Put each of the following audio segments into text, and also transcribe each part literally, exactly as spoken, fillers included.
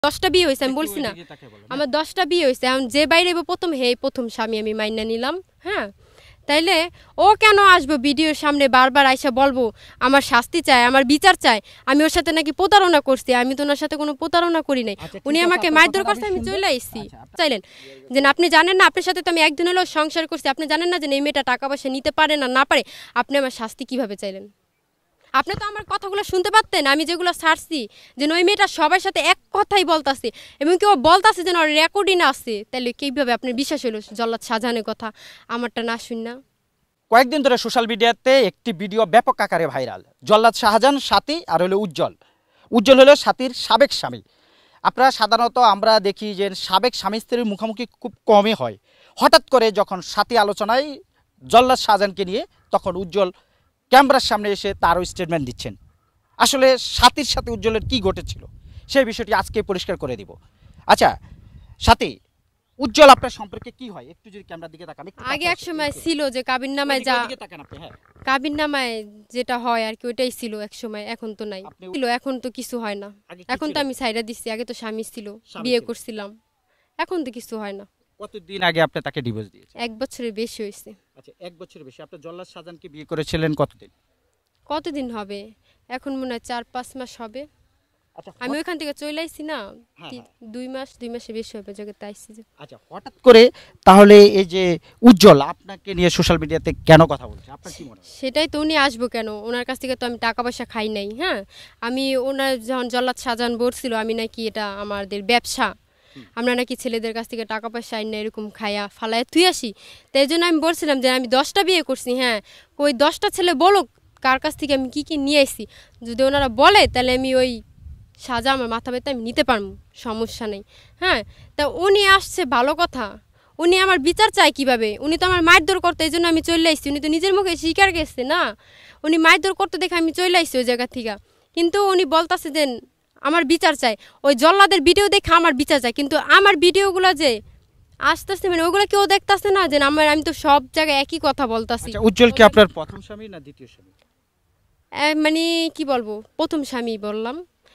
দশটা বিয়ে হয়েছে আমি বলছি না আমার দশটা বিয়ে হয়েছে এখন যে বাইরে প্রথম হে প্রথম স্বামী আমি মাইনা নিলাম হ্যাঁ তাইলে ও কেন আসবো ভিডিওর সামনে বারবার আইসা বলবো আমার শাস্তি চাই আমার বিচার চাই আমি ওর সাথে নাকি প্রতারণা করছি আমি তো ওনার সাথে কোনো প্রতারণা করি নাই উনি আমাকে মারধর করছে আমি চলে আইসি চাইলেন যে আপনি জানেন না আপনার সাথে তো আমি একদিন হলেও সংসার করছি আপনি জানেন না যে এই মেয়েটা টাকা পয়সা নিতে পারে না না পারে আপনি আমার শাস্তি কিভাবে চাইলেন আপনি তো আমার কথাগুলো শুনতে পারতেন আমি যেগুলো ছাড়ছি যে ওই মেয়েটা সবার সাথে এক কথাই বলতাছে এবং কেউ বলতাছে যেন রেকর্ডিং আছে তাহলে কীভাবে আপনার বিশ্বাস হলো জল্লাদ শাহজাহানের কথা আমারটা না শুন না কয়েকদিন ধরে সোশ্যাল মিডিয়াতে একটি ভিডিও ব্যাপক আকারে ভাইরাল জল্লাদ শাহজাহান সাথী আর হলো উজ্জ্বল উজ্জ্বল হলো সাথীর সাবেক স্বামী আপনারা সাধারণত আমরা দেখি যে সাবেক স্বামী স্ত্রীর মুখোমুখি খুব কমই হয় হঠাৎ করে যখন সাথী আলোচনায় জল্লাদ শাহজাহানকে নিয়ে তখন উজ্জ্বল ক্যামেরার সামনে এসে তারও স্টেটমেন্ট দিচ্ছেন আসলে সাথীর সাথে উজ্জ্বলের কি ঘটেছিল সেই বিষয়টি আজকে পরিষ্কার করে দিব আচ্ছা সাথী উজ্জ্বল আপনার সম্পর্কে কি হয় একটু যদি ক্যামেরার দিকে তাকান আগে এক সময় ছিল যে কাবিন নামায় যা কাবিন নামায় যেটা হয় আর কি ওইটাই ছিল এক সময় এখন তো নাই ছিল এখন তো কিছু হয় না এখন তো আমি সাইরা দিচ্ছি আগে তো স্বামী ছিল বিয়ে করছিলাম এখন তো কিছু হয় না কতদিন আগে আপনি তাকে ডিভোর্স দিয়েছেন এক বছরের বেশি হয়েছে আচ্ছা এক বছরের বেশি আপনি জল্লাদ শাহজাহানকে বিয়ে করেছিলেন কতদিন কতদিন হবে এখন মনে হয় চার পাঁচ মাস হবে আমি ওইখান থেকে চলে আইছি না দুই মাস দুই মাসে বেশি হবে জগতে আইছি আচ্ছা হঠাৎ করে তাহলে এই যে উজ্জ্বল আপনাকে নিয়ে সোশ্যাল মিডিয়াতে কেন কথা বলছে আপনার কি মনে হয় সেটাই তো উনি আসবো কেন ওনার কাছ থেকে তো আমি টাকা পয়সা খাই নাই হ্যাঁ আমি ওনার যখন জল্লাদ শাহজাহান বলছিল আমি নাকি এটা আমাদের ব্যবসা আমরা নাকি ছেলেদের কাছ থেকে টাকা পয়সা আইন না এরকম খাইয়া ফালায় তুই আসি তাই জন্য আমি বলছিলাম যে আমি দশটা বিয়ে করছি হ্যাঁ ওই দশটা ছেলে বলো কার কাছ থেকে আমি কী কী নিয়ে আসি যদি ওনারা বলে তাহলে আমি ওই সাজা আমার মাথা ব্যথা আমি নিতে পারবো সমস্যা নেই হ্যাঁ তা উনি আসছে ভালো কথা উনি আমার বিচার চায় কীভাবে উনি তো আমার মারধর করতে এই জন্য আমি চলে আসছি উনি তো নিজের মুখে স্বীকার গেছে না উনি মারধর করতে দেখে আমি চলে আসছি ওই জায়গা থেকে কিন্তু উনি বলতেছে যে আমার বিচার চাই ওই জল্লাদের ভিডিও দেখে আমার বিচার চাই কিন্তু আমার ভিডিওগুলো যে আসতেছে মানে ওগুলো কেউ দেখতেছে না যে আমার আমি তো সব জায়গায় একই কথা বলতেছি উজ্জ্বল কি আপনার প্রথম স্বামী না দ্বিতীয় স্বামী মানে কি বলবো প্রথম স্বামী বললাম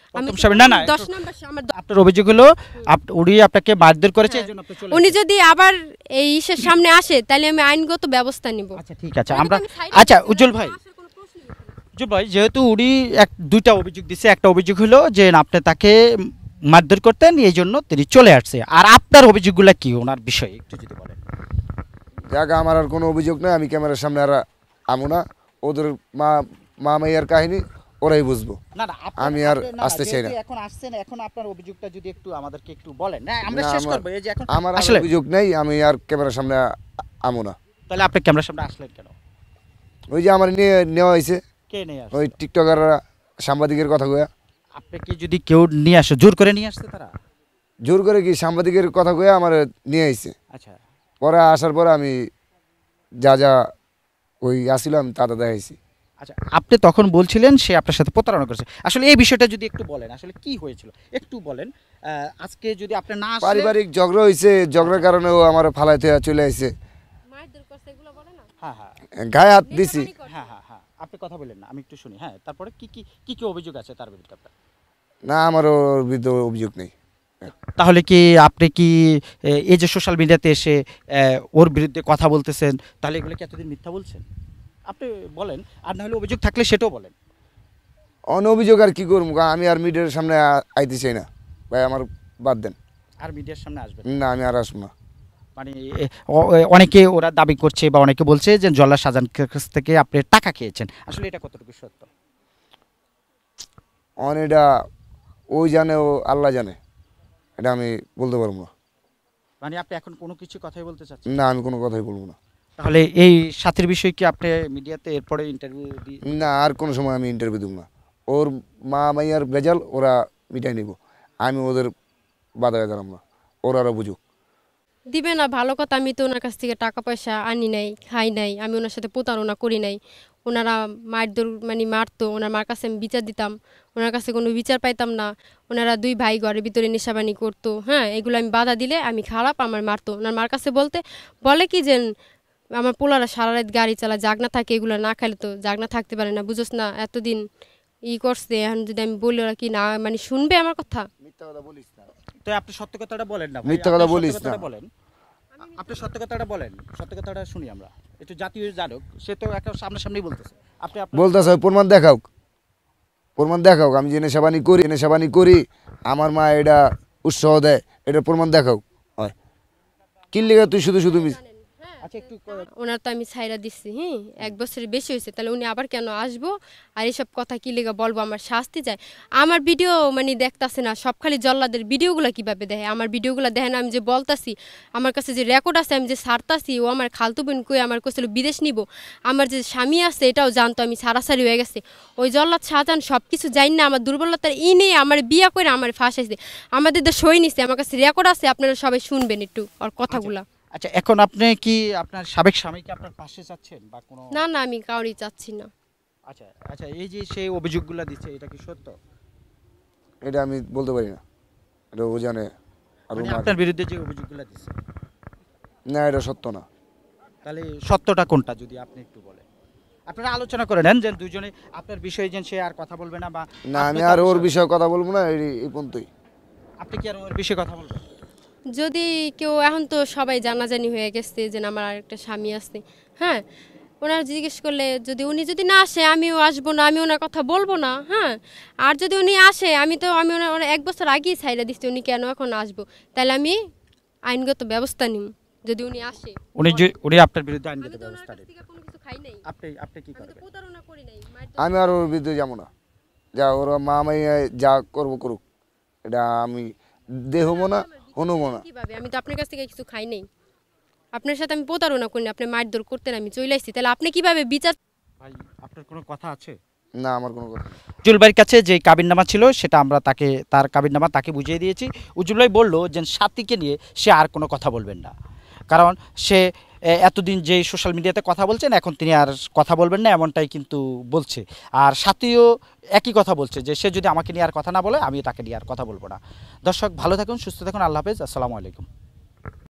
আপনার অভিযোগ হলো উনি আপনাকে মারধর করেছে এজন্য আপনি চলে উনি যদি আবার এই ইসের সামনে আসে তাহলে আমি আইনগত ব্যবস্থা নিব আচ্ছা ঠিক আছে আমরা আচ্ছা উজ্জ্বল ভাই উজ্জ্বল ভাই যেহেতু উনি এক দুইটা অভিযোগ দিছে একটা অভিযোগ হলো যে আপনি তাকে মারধর করতেন এই জন্য তিনি চলে আসছে আর আপনার অভিযোগগুলো কি ওনার বিষয়ে একটু যদি বলেন জায়গা আমার আর কোনো অভিযোগ নেই আমি ক্যামেরার সামনে আর আমু না ওদের মা মা মাইয়ার কাহিনী ওরাই বুঝবো না না আমি আর আসতে চাই না এখন আসছেন এখন আপনার অভিযোগটা যদি একটু আমাদেরকে একটু বলেন না আমরা শেষ করব এই যে এখন আমার আসলে অভিযোগ নেই আমি আর ক্যামেরার সামনে আমু না তাহলে আপনি ক্যামেরার সামনে আসলেন কেন ওই যে আমার নিয়ে নেওয়া হয়েছে কে নিয়ে আসে ওই টিকটকাররা সাংবাদিকের কথা কয়া আপনি কি যদি কেউ নিয়ে আসে জোর করে নিয়ে আসছে তারা জোর করে কি সাংবাদিকের কথা কয়া আমার নিয়ে আইছে আচ্ছা পরে আসার পরে আমি যা যা ওই আসছিলাম তা তা দেখাইছি আচ্ছা আপনি তখন বলছিলেন সে আপনার সাথে প্রতারণা করেছে আসলে এই বিষয়টা যদি একটু বলেন আসলে কি হয়েছিল একটু বলেন আজকে যদি আপনি না আসলে পারিবারিক ঝগড়া হয়েছে ঝগড়ার কারণে ও আমার ফালাইতে চলে আসছে হ্যাঁ হ্যাঁ গায়ে হাত দিছি হ্যাঁ হ্যাঁ হ্যাঁ আপনি কথা বলেন না আমি একটু শুনি হ্যাঁ তারপরে কি কি কি কি অভিযোগ আছে তার বিরুদ্ধে আপনার না আমার ওর বিরুদ্ধে অভিযোগ নেই তাহলে কি আপনি কি এই যে সোশ্যাল মিডিয়াতে এসে ওর বিরুদ্ধে কথা বলতেছেন তাহলে এগুলো কি এতদিন মিথ্যা বলছেন আপনি বলেন আর না হলে অভিযোগ থাকলে সেটাও বলেন অন অভিযোগ আর কি করবো আমি আর মিডিয়ার সামনে আইতে চাই না ভাই আমার বাদ দেন আর মিডিয়ার সামনে আসবেন না আমি আর আসবো না মানে অনেকে ওরা দাবি করছে বা অনেকে বলছে যে জল্লাদ শাহজাহানের কাছ থেকে আপনি টাকা খেয়েছেন আসলে এটা কতটুকু সত্য অন এটা ওই জানে ও আল্লাহ জানে এটা আমি বলতে পারবো না মানে আপনি এখন কোনো কিছু কথাই বলতে চাচ্ছেন না আমি কোনো কথাই বলবো না তাহলে এই সাথীর বিষয়ে কি আপনি মিডিয়াতে এরপরে ইন্টারভিউ দিই না আর কোনো সময় আমি ইন্টারভিউ দেব না ওর মা মাইয়ার রেজাল্ট ওরা মিটাই নিব আমি ওদের বাধা দিলাম না ওরা আরও বুঝুক দিবে না ভালো কথা আমি তো ওনার কাছ থেকে টাকা পয়সা আনি নাই খাই নাই আমি ওনার সাথে প্রতারণা করি নাই ওনারা মারধর মানে মারতো ওনার মার কাছে আমি বিচার দিতাম ওনার কাছে কোনো বিচার পাইতাম না ওনারা দুই ভাই ঘরের ভিতরে নেশাবানি করতো হ্যাঁ এগুলো আমি বাধা দিলে আমি খারাপ আমার মারতো ওনার মার কাছে বলতে বলে কি যে আমার পোলারা সারা রাত গাড়ি চালা জাগনা থাকে এগুলো না খাইলে তো জাগনা থাকতে পারে না বুঝোস না এতদিন ই করছে, এখন যদি আমি বলি ওরা কি না মানে শুনবে আমার কথা? মিথ্যা কথা বলিস না, তো আপনি সত্য কথাটা বলেন না ভাই, মিথ্যা কথা আপনি সত্য বলিস না। কথাটা বলেন, আপনি সত্য কথাটা বলেন, সত্য কথাটা শুনি আমরা। একটু জাতীয় জানুক, সে তো একটা সামনাসামনি বলতেছে, আপনি আপনার বলতেছে প্রমাণ দেখাও, প্রমাণ দেখাও, আমি যে নেশাবানি করি নেশাবানি করি, আমার মা এটা উৎসাহ দেয়, এটা প্রমাণ দেখাও। হয় কি লেগে তুই শুধু শুধু মিস আচ্ছা একটু ক- ওনার তো আমি ছাইরা দিচ্ছি, হ্যাঁ এক বছরের বেশি হয়েছে, তাহলে উনি আবার কেন আসবো আর এসব কথা কি লেগে বলবো? আমার শাস্তি যায়। আমার ভিডিও মানে দেখতাছে না, সব খালি জল্লাদের ভিডিওগুলো কিভাবে দেখে? আমার ভিডিওগুলো দেখে না, আমি যে বলতাছি, আমার কাছে যে রেকর্ড আছে, আমি যে সারতাছি, ও আমার খালতু বোন কই আমার কাছে বিদেশ নিব, আমার যে স্বামী আছে এটাও জানতো, আমি সারাসারি হয়ে গেছে। ওই জল্লাদ শাহজাহান সব কিছু জানি না, আমার দুর্বলতার ই নিয়ে আমার বিয়া করে আমার ফাঁসাইছে, আমাদের তো সই নিছে, আমার কাছে রেকর্ড আছে, আপনারা সবাই শুনবেন একটু ওর কথাগুলা। আচ্ছা এখন আপনি কি আপনার সাবেক স্বামীকে আপনার পাশে চাচ্ছেন বা কোনো? না না, আমি কাউরি চাচ্ছি না। আচ্ছা আচ্ছা, এই যে সেই অভিযোগগুলো দিচ্ছে, এটা কি সত্য? এটা আমি বলতে পারি না, এটা ও জানে। আর মানে ওর মা- আপনার বিরুদ্ধে যে অভিযোগগুলো দিচ্ছে, না এটা সত্য না। তাহলে সত্যটা কোনটা যদি আপনি একটু বলেন? আপনারা আলোচনা করে নেন যে দুজনে আপনার বিষয়ে যেন সে আর কথা বলবে না, বা না আপনি আমি তার আর ওর বিষয়ে- বিষয়ে কথা বলবো না, এই এই পর্যন্তই। আপনি কি আর ওর বিষয়ে কথা বলবেন? যদি কেউ, এখন তো সবাই জানাজানি হয়ে গেছে যে আমার আরেকটা স্বামী আছে, হ্যাঁ ওনার জিজ্ঞেস করলে যদি উনি যদি না আসে আমিও আসবো না, আমি ওনার কথা বলবো না, হ্যাঁ আর যদি উনি আসে আমি তো আমি ওনার ওনার এক বছর আগেই ছাইড়া দিচ্ছি, উনি কেন এখন আসবো? তাহলে আমি আইনগত ব্যবস্থা নিব যদি উনি আসে। উনি যে উনি আপনার বিরুদ্ধে আইনগত আমি তো ওনার ব্যবস্থা কাছ নেবেন, থেকে কোনো কিছু খাই নাই, আপনি আপনি কি আমি তো করবেন? প্রতারণা করি নাই, মায়ের তো- আমি আর ওর বিরুদ্ধে যাবো না, যা ওরা মা মাইয়া যা করবো করুক, এটা আমি দেহবো না, হনবো না। কিভাবে? আমি তো আপনার কাছ থেকে কিছু খাই নাই, আপনার সাথে আমি প্রতারণা করি না, আপনি মায়ের দৌড় করতেন আমি চলে আসছি, তাহলে আপনি কিভাবে বিচার? ভাই আপনার কোনো কথা আছে? না আমার কোনো কথা নেই। উজ্জ্বল ভাইয়ের কাছে যে কাবিননামা ছিল সেটা আমরা তাকে, তার কাবিননামা তাকে বুঝিয়ে দিয়েছি। উজ্জ্বল ভাই বললো যে সাথীকে নিয়ে সে আর কোনো কথা বলবেন না, কারণ সে এ, এতদিন যে সোশ্যাল মিডিয়াতে কথা বলছেন এখন তিনি আর কথা বলবেন না, এমনটাই কিন্তু বলছে। আর সাথীও একই কথা বলছে যে সে যদি আমাকে নিয়ে আর কথা না বলে আমি তাকে নিয়ে আর কথা বলবো না। দর্শক ভালো থাকুন, সুস্থ থাকুন, আল্লাহ হাফেজ, আসসালামু আলাইকুম।